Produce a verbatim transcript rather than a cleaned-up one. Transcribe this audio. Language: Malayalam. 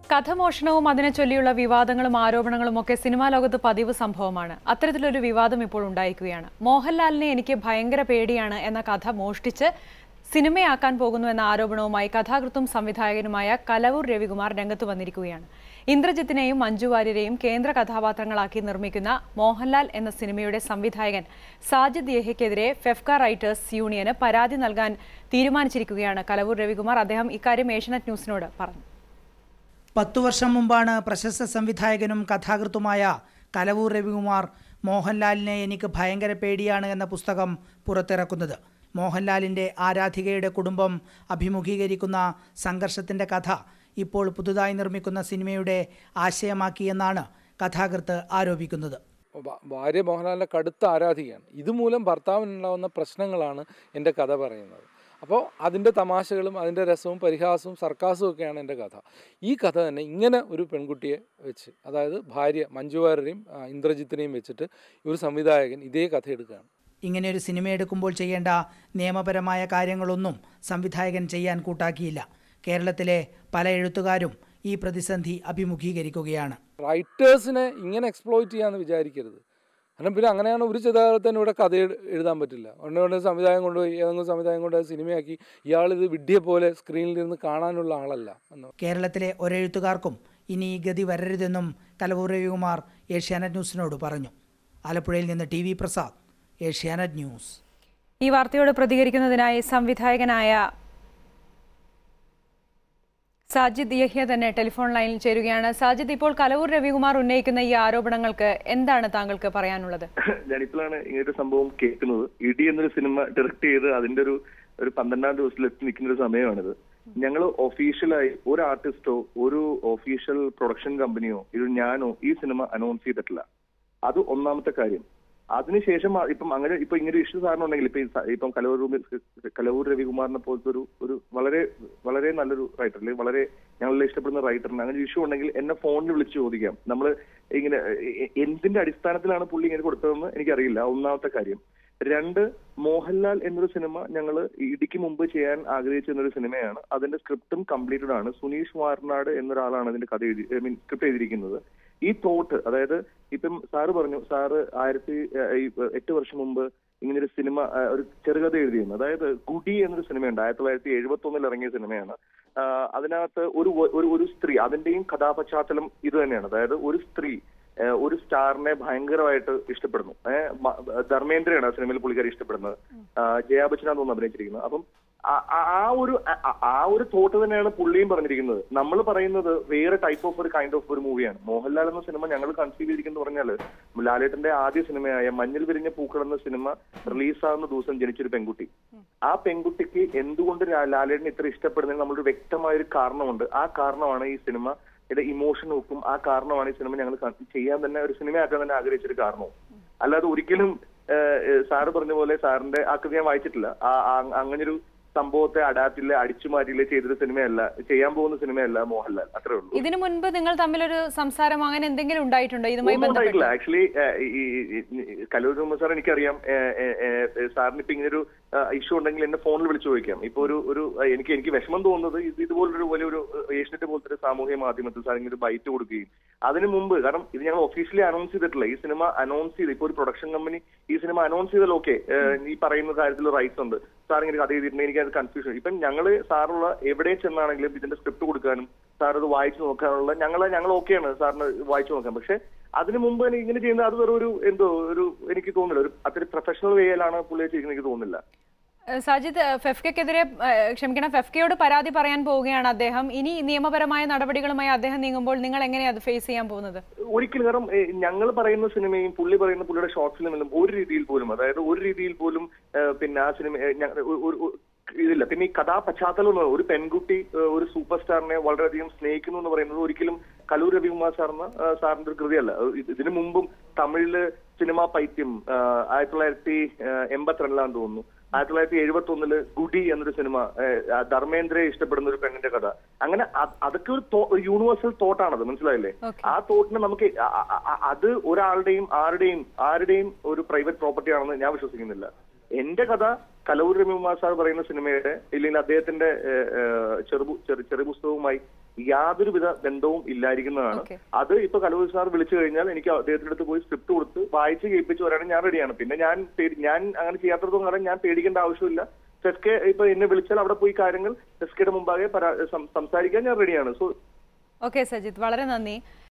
കഥമോഷണവും അതിനെ ചൊല്ലിയുള്ള വിവാദങ്ങളും ആരോപണങ്ങളും ഒക്കെ സിനിമാ ലോകത്ത് പതിവ് സംഭവമാണ്. അത്തരത്തിലൊരു വിവാദം ഇപ്പോൾ ഉണ്ടായിരിക്കുകയാണ്. മോഹൻലാലിനെ എനിക്ക് ഭയങ്കര പേടിയാണ് എന്ന കഥ മോഷ്ടിച്ച് സിനിമയാക്കാൻ പോകുന്നു എന്ന ആരോപണവുമായി കഥാകൃത്തും സംവിധായകനുമായ കലവൂർ രവികുമാർ രംഗത്ത് വന്നിരിക്കുകയാണ്. ഇന്ദ്രജിത്തിനെയും മഞ്ജു വാര്യരെയും കേന്ദ്ര കഥാപാത്രങ്ങളാക്കി നിർമ്മിക്കുന്ന മോഹൻലാൽ എന്ന സിനിമയുടെ സംവിധായകൻ സാജിദ് യഹ്യക്കെതിരെ ഫെഫ്ക റൈറ്റേഴ്സ് യൂണിയന് പരാതി നൽകാൻ തീരുമാനിച്ചിരിക്കുകയാണ് കലവൂർ രവികുമാർ. അദ്ദേഹം ഇക്കാര്യം ഏഷ്യാനെറ്റ് ന്യൂസിനോട് പറഞ്ഞു. പത്തു വർഷം മുമ്പാണ് പ്രശസ്ത സംവിധായകനും കഥാകൃത്തുമായ കലവൂർ രവികുമാർ മോഹൻലാലിനെ എനിക്ക് ഭയങ്കര പേടിയാണ് എന്ന പുസ്തകം പുറത്തിറക്കുന്നത്. മോഹൻലാലിൻ്റെ ആരാധികയുടെ കുടുംബം അഭിമുഖീകരിക്കുന്ന സംഘർഷത്തിൻ്റെ കഥ ഇപ്പോൾ പുതുതായി നിർമ്മിക്കുന്ന സിനിമയുടെ ആശയമാക്കിയെന്നാണ് കഥാകൃത്ത് ആരോപിക്കുന്നത്. ഭാര്യ മോഹൻലാലിൻ്റെ കടുത്ത ആരാധികയാണ്. ഇതുമൂലം ഭർത്താവിനുണ്ടാകുന്ന പ്രശ്നങ്ങളാണ് എൻ്റെ കഥ പറയുന്നത്. അപ്പോൾ അതിൻ്റെ തമാശകളും അതിൻ്റെ രസവും പരിഹാസവും സർക്കാസും ഒക്കെയാണ് എൻ്റെ കഥ. ഈ കഥ തന്നെ ഇങ്ങനെ ഒരു പെൺകുട്ടിയെ വെച്ച്, അതായത് ഭാര്യ മഞ്ജു വാര്യരെയും ഇന്ദ്രജിത്തിനെയും വെച്ചിട്ട് ഒരു സംവിധായകൻ ഇതേ കഥ എടുക്കുകയാണ്. ഇങ്ങനെയൊരു സിനിമ എടുക്കുമ്പോൾ ചെയ്യേണ്ട നിയമപരമായ കാര്യങ്ങളൊന്നും സംവിധായകൻ ചെയ്യാൻ കൂട്ടാക്കിയില്ല. കേരളത്തിലെ പല എഴുത്തുകാരും ഈ പ്രതിസന്ധി അഭിമുഖീകരിക്കുകയാണ്. റൈറ്റേഴ്സിനെ ഇങ്ങനെ എക്സ്പ്ലോയിറ്റ് ചെയ്യാമെന്ന് വിചാരിക്കരുത്. കാരണം പിന്നെ അങ്ങനെയാണ് ഒരു ചിത്രകാരത്തിന് ഇവിടെ കഥ എഴുതാൻ പറ്റില്ല. ഒന്നുകൊണ്ട് സംവിധായകം കൊണ്ടുപോയി ഏതെങ്കിലും സംവിധായകം കൊണ്ട് സിനിമയാക്കി ഇയാളിത് വിഡ്ഢിയെ പോലെ സ്ക്രീനിൽ ഇരുന്ന് കാണാനുള്ള ആളല്ല. കേരളത്തിലെ ഒരെഴുത്തുകാർക്കും ഇനി ഈ ഗതി വരരുതെന്നും കലവൂർ രവികുമാർ ഏഷ്യാനെറ്റ് ന്യൂസിനോട് പറഞ്ഞു. ആലപ്പുഴയിൽ നിന്ന് T V Prasad, Asianet news. ഈ വാർത്തയോട് പ്രതികരിക്കുന്നതിനായി സംവിധായകനായ സാജിദ് യഹ്യ തന്നെ ടെലിഫോൺ ലൈനിൽ ചേരുകയാണ്. സാജിദ്, ഇപ്പോൾ കലവൂർ രവികുമാർ ഉന്നയിക്കുന്ന ഈ ആരോപണങ്ങൾക്ക് എന്താണ് താങ്കൾക്ക് പറയാനുള്ളത്? ഞാനിപ്പോഴാണ് ഇങ്ങനൊരു സംഭവം കേൾക്കുന്നത്. ഇടി എന്നൊരു സിനിമ ഡയറക്ട് ചെയ്ത് അതിന്റെ ഒരു ഒരു പന്ത്രണ്ടാം ദിവസത്തിൽ എത്തി നിൽക്കുന്ന ഒരു സമയമാണിത്. ഞങ്ങൾ ഒഫീഷ്യലായി ഒരു ആർട്ടിസ്റ്റോ ഒരു ഒഫീഷ്യൽ പ്രൊഡക്ഷൻ കമ്പനിയോ ഇത് ഞാനോ ഈ സിനിമ അനൗൺസ് ചെയ്തിട്ടില്ല. അത് ഒന്നാമത്തെ കാര്യം. അതിനുശേഷം ഇപ്പം അങ്ങനെ ഇപ്പൊ ഇങ്ങനെ ഇഷ്യൂ സാറിന് ഉണ്ടെങ്കിൽ ഇപ്പൊ ഇപ്പം കലവൂർ കലവൂർ രവികുമാറിനെ പോലത്തെ ഒരു ഒരു വളരെ വളരെ നല്ലൊരു റൈറ്റർ, അല്ലെങ്കിൽ വളരെ ഞങ്ങളെ ഇഷ്ടപ്പെടുന്ന റൈറ്ററിന് അങ്ങനെ ഇഷ്യൂ ഉണ്ടെങ്കിൽ എന്നെ ഫോണിൽ വിളിച്ച് ചോദിക്കാം. നമ്മൾ ഇങ്ങനെ എന്തിന്റെ അടിസ്ഥാനത്തിലാണ് പുള്ളി ഇങ്ങനെ കൊടുത്തതെന്ന് എനിക്കറിയില്ല. ഒന്നാമത്തെ കാര്യം. രണ്ട്, മോഹൻലാൽ എന്നൊരു സിനിമ ഞങ്ങൾ ഇടിക്ക് മുമ്പ് ചെയ്യാൻ ആഗ്രഹിച്ചിരുന്നൊരു സിനിമയാണ്. അതിന്റെ സ്ക്രിപ്റ്റും കംപ്ലീറ്റഡ് ആണ്. സുനീഷ് വാർനാട് എന്നൊരാളാണ് അതിന്റെ കഥ എഴുതി ഐ മീൻ സ്ക്രിപ്റ്റ് എഴുതിയിരിക്കുന്നത്. ഈ തോട്ട്, അതായത് ഇപ്പം സാറ് പറഞ്ഞു, സാറ് ആയിരത്തി എട്ട് വർഷം മുമ്പ് ഇങ്ങനൊരു സിനിമ ഒരു ചെറുകഥ എഴുതിയിരുന്നു. അതായത് ഗുഡി എന്നൊരു സിനിമയുണ്ട്, ആയിരത്തി തൊള്ളായിരത്തി എഴുപത്തി ഒന്നിൽ ഇറങ്ങിയ സിനിമയാണ്. അതിനകത്ത് ഒരു ഒരു സ്ത്രീ, അതിന്റെയും കഥാപശ്ചാത്തലം ഇത് തന്നെയാണ്. അതായത് ഒരു സ്ത്രീ ഒരു സ്റ്റാറിനെ ഭയങ്കരമായിട്ട് ഇഷ്ടപ്പെടുന്നു. ഏഹ് ധർമ്മേന്ദ്രയാണ് ആ സിനിമയിൽ പുള്ളിക്കാരി ഇഷ്ടപ്പെടുന്നത്. ജയാ ബച്ചനാണ് തോന്നുന്നു അഭിനയിച്ചിരിക്കുന്നത്. അപ്പം ആ ഒരു ആ ഒരു തോട്ട് തന്നെയാണ് പുള്ളിയും പറഞ്ഞിരിക്കുന്നത്. നമ്മൾ പറയുന്നത് വേറെ ടൈപ്പ് ഓഫ് ഒരു കൈൻഡ് ഓഫ് ഒരു മൂവിയാണ്. മോഹൻലാൽ എന്ന സിനിമ ഞങ്ങൾ കൺസീവ് ചെയ്തിരിക്കുന്നത് പറഞ്ഞാൽ ലാലേട്ടന്റെ ആദ്യ സിനിമയായ മഞ്ഞൾ വിരിഞ്ഞ പൂക്കൾ എന്ന സിനിമ റിലീസാകുന്ന ദിവസം ജനിച്ചൊരു പെൺകുട്ടി. ആ പെൺകുട്ടിക്ക് എന്തുകൊണ്ട് ലാലേട്ടനെ ഇത്ര ഇഷ്ടപ്പെടുന്നതിന് നമ്മളൊരു വ്യക്തമായൊരു കാരണമുണ്ട്. ആ കാരണമാണ് ഈ സിനിമ ഇത് ഇമോഷൻ നോക്കും. ആ കാരണമാണ് ഈ സിനിമ ഞങ്ങൾ ചെയ്യാൻ തന്നെ ഒരു സിനിമയാക്കാൻ തന്നെ ആഗ്രഹിച്ചൊരു കാരണവും. അല്ലാതെ ഒരിക്കലും സാറ് പറഞ്ഞ പോലെ സാറിന്റെ ആ കൃതി ഞാൻ വായിച്ചിട്ടില്ല. അങ്ങനൊരു സംഭവത്തെ അഡാപ്റ്റില്ല, അടിച്ചു മാറ്റില്ല ചെയ്തൊരു സിനിമയല്ല, ചെയ്യാൻ പോകുന്ന സിനിമയല്ല മോഹൻലാൽ. അത്രേ ഉള്ളൂ. ഇതിനു മുൻപ് നിങ്ങൾ തമ്മിലൊരു സംസാരം അങ്ങനെ എന്തെങ്കിലും ഉണ്ടായിട്ടുണ്ടോ? ഇതുമായി ബന്ധപ്പെട്ടില്ല. ആക്ച്വലി ഈ കലൂർ സാർ എനിക്കറിയാം. സാറിന് ഇപ്പൊ ഇങ്ങനൊരു ഇഷ്യൂ ഉണ്ടെങ്കിൽ എന്നെ ഫോണിൽ വിളിച്ചു ചോദിക്കാം. ഇപ്പൊ ഒരു ഒരു എനിക്ക് എനിക്ക് വിഷമം തോന്നുന്നത് ഇത് ഇതുപോലൊരു വലിയൊരു ഏഷ്യനെറ്റ് പോലത്തെ ഒരു സാമൂഹ്യ മാധ്യമത്തിൽ സാർ ഇങ്ങനെ ഒരു ബൈറ്റ് കൊടുക്കുകയും അതിന് മുമ്പ്, കാരണം ഇത് ഞങ്ങൾ ഒഫീഷ്യലി അനൗൺസ് ചെയ്തിട്ടില്ല. ഈ സിനിമ അനൗൺസ് ചെയ്ത് ഇപ്പൊ ഒരു പ്രൊഡക്ഷൻ കമ്പനി ഈ സിനിമ അനൗൺസ് ചെയ്താൽ ഓക്കെ ഈ പറയുന്ന കാര്യത്തിൽ റൈറ്റ്സ് ഉണ്ട്, സാർ ഇങ്ങനെ കഥ ചെയ്തിട്ടുണ്ടെങ്കിൽ എനിക്ക് അത് കൺഫ്യൂഷൻ. ഇപ്പം ഞങ്ങള് സാറുള്ള എവിടെ ചെന്നാണെങ്കിലും ഇതിന്റെ സ്ക്രിപ്റ്റ് കൊടുക്കാനും സാർ അത് വായിച്ചു നോക്കാനുള്ള ഞങ്ങളെ ഞങ്ങൾ ഓക്കെയാണ് സാറിന് വായിച്ചു നോക്കാൻ. പക്ഷെ അതിന് മുമ്പ് എനിക്ക് ഇങ്ങനെ ചെയ്യുന്നത് അത് വേറെ ഒരു എന്തോ ഒരു എനിക്ക് തോന്നുന്നില്ല, ഒരു അത്രയും പ്രൊഫഷണൽ വേയിലാണ് പുള്ളിയെ ചെയ്യുന്നത്. എനിക്ക് തോന്നുന്നില്ല. സാജിദ്, ഫെഫ്കയ്ക്കെതിരെ ക്ഷമിക്കണം ഫെഫ്കയോട് പരാതി പറയാൻ പോവുകയാണ് അദ്ദേഹം. ഇനി നിയമപരമായ നടപടികളുമായി അദ്ദേഹം നീങ്ങുമ്പോൾ നിങ്ങൾ എങ്ങനെയാണ് അത് ഫേസ് ചെയ്യാൻ പോകുന്നത്? ഒരിക്കലും. കാരണം ഞങ്ങൾ പറയുന്ന സിനിമയും പുള്ളി പറയുന്ന പുള്ളിയുടെ ഷോർട്ട് ഫിലിമിലും ഒരു രീതിയിൽ പോലും, അതായത് ഒരു രീതിയിൽ പോലും പിന്നെ ആ സിനിമ ഇതില്ല. പിന്നെ ഈ കഥാ പശ്ചാത്തലം എന്ന് ഒരു പെൺകുട്ടി ഒരു സൂപ്പർ സ്റ്റാറിനെ വളരെയധികം സ്നേഹിക്കുന്നു എന്ന് പറയുന്നത് ഒരിക്കലും കലൂർ രവികുമാർ സാറിന് സാറിന്റെ ഒരു കൃതിയല്ല. ഇതിനു മുമ്പും തമിഴില് സിനിമാ പൈത്യം ആയിരത്തി തൊള്ളായിരത്തി എൺപത്തിരണ്ടിലാന്ന് തോന്നുന്നു. ആയിരത്തി തൊള്ളായിരത്തി എഴുപത്തി ഒന്നില് ഗുഡി എന്നൊരു സിനിമ, ധർമ്മേന്ദ്രയെ ഇഷ്ടപ്പെടുന്ന ഒരു പെണ്ണിന്റെ കഥ. അങ്ങനെ അതൊക്കെ ഒരു യൂണിവേഴ്സൽ തോട്ടാണത്, മനസ്സിലായില്ലേ? ആ തോട്ടിന് നമുക്ക് അത് ഒരാളുടെയും ആരുടെയും ആരുടെയും ഒരു പ്രൈവറ്റ് പ്രോപ്പർട്ടി ആണെന്ന് ഞാൻ വിശ്വസിക്കുന്നില്ല. എന്റെ കഥ കലവൂർ രവികുമാർ സാർ പറയുന്ന സിനിമയുടെ ഇല്ലെങ്കിൽ അദ്ദേഹത്തിന്റെ ചെറു ചെറിയ പുസ്തകവുമായി യാതൊരുവിധ ബന്ധവും ഇല്ലായിരിക്കുന്നതാണ്. അത് ഇപ്പൊ കലവൂർ സാർ വിളിച്ചു കഴിഞ്ഞാൽ എനിക്ക് അദ്ദേഹത്തിന്റെ അടുത്ത് പോയി സ്ക്രിപ്റ്റ് കൊടുത്ത് വായിച്ച് കേൾപ്പിച്ച് വരാനും ഞാൻ റെഡിയാണ്. പിന്നെ ഞാൻ ഞാൻ അങ്ങനെ ചെയ്യാത്തതും കാരണം ഞാൻ പേടിക്കേണ്ട ആവശ്യമില്ല. സെസ്കെ ഇപ്പൊ എന്നെ വിളിച്ചാൽ അവിടെ പോയി കാര്യങ്ങൾ സെസ്കയുടെ മുമ്പാകെ സംസാരിക്കാൻ ഞാൻ റെഡിയാണ്. സോ ഓക്കെ സജിത്ത്, വളരെ നന്ദി.